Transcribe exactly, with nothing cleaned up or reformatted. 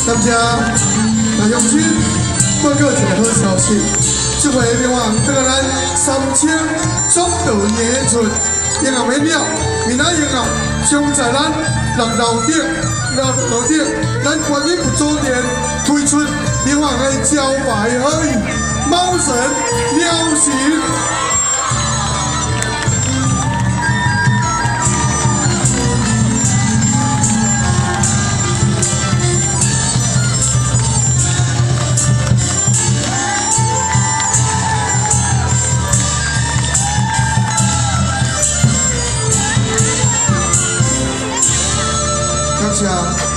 感谢大乡亲报告一个好消息，这回另外这个咱三千中度演出，演啊免了，明仔演啊将在咱六楼顶、六楼顶，咱观音不周年推出另外个招牌好语猫神喵行。 感谢